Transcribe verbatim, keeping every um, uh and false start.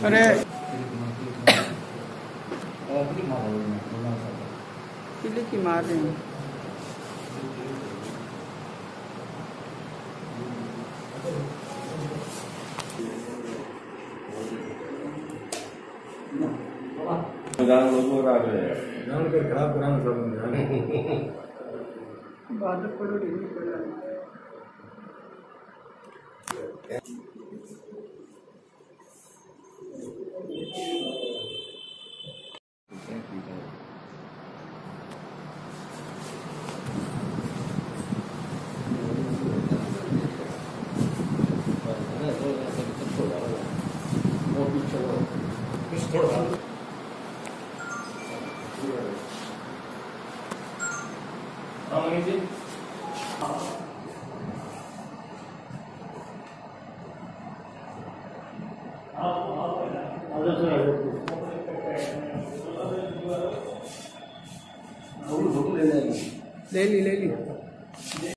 अरे किले की मार रहे हैं। लोगों खराब कराना सब बात करो नहीं पड़ा। ले ली ले ली।